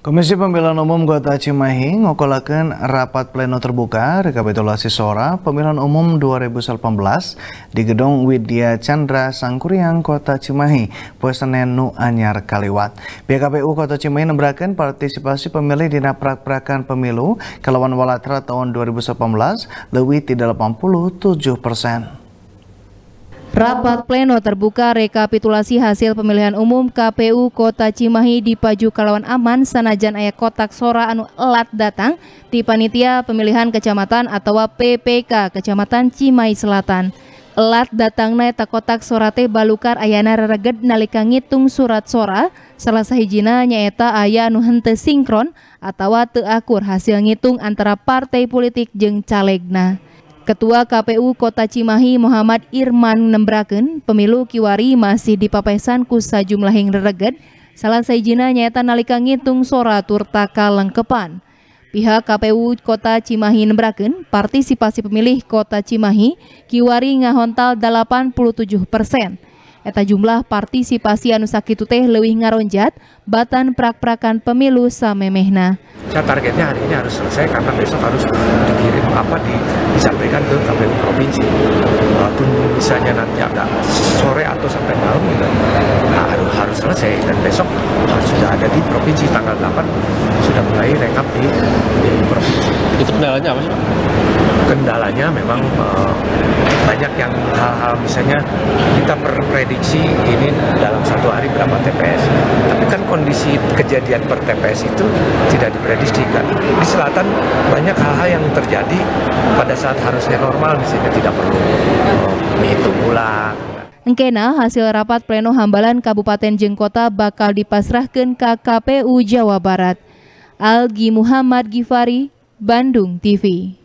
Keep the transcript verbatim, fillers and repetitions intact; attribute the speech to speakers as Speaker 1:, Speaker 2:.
Speaker 1: Komisi Pemilihan Umum Kota Cimahi ngokolakeun rapat pleno terbuka rekapitulasi suara pemilihan umum dua ribu delapan belas di Gedung Widya Chandra Sangkuriang Kota Cimahi poe Senen nu anyar kaliwat. Pihak K P U Kota Cimahi nembrakeun partisipasi pemilih dina prak-prakan pemilu kalawan walatra tahun dua ribu delapan belas leuwih ti delapan puluh tujuh persen.
Speaker 2: Rapat pleno terbuka rekapitulasi hasil pemilihan umum K P U Kota Cimahi dipaju kalawan aman sanajan aya kotak sora anu elat datang ti panitia pemilihan kecamatan atau P P K Kecamatan Cimahi Selatan. Elat datangna eta kotak sora teh balukar ayana rereged nalika ngitung surat sora, salah sahijina nyaeta aya anu henteu sinkron atawa teu akur hasil ngitung antara partai politik jeung calegna. Ketua K P U Kota Cimahi Muhammad Irman nembrakeun pemilu kiwari masih dipapesan ku sajumlahing rereged, salah sahijina nyaeta nalika ngitung sora turta kalengkepan. Pihak K P U Kota Cimahi nembrakeun partisipasi pemilih Kota Cimahi kiwari ngahontal delapan puluh tujuh persen. Eta jumlah partisipasi anu sakitu teh leuwih ngaronjat batan prak-prakan pemilu samemehna.
Speaker 3: Saya targetnya hari ini harus selesai karena besok harus dikirim apa di, disampaikan ke K P U provinsi. Walaupun misalnya nanti agak sore atau sampai malam gitu, nah, harus, harus selesai dan besok harus sudah ada di provinsi tanggal delapan sudah mulai rekap di, di provinsi.
Speaker 4: Itu kendalanya apa sih?
Speaker 3: Kendalanya memang uh, banyak yang hal-hal misalnya kita prediksi ini dalam satu hari berapa T P S, tapi kan kondisi kejadian per T P S itu tidak diprediksikan. Di selatan banyak hal-hal yang terjadi pada saat harusnya normal, misalnya tidak perlu uh, menghitung ulang.
Speaker 2: Engkena hasil rapat pleno hambalan Kabupaten jeung Kota bakal dipasrahkeun ka K P U Jawa Barat. Algi Muhammad Gifari, Bandung T V.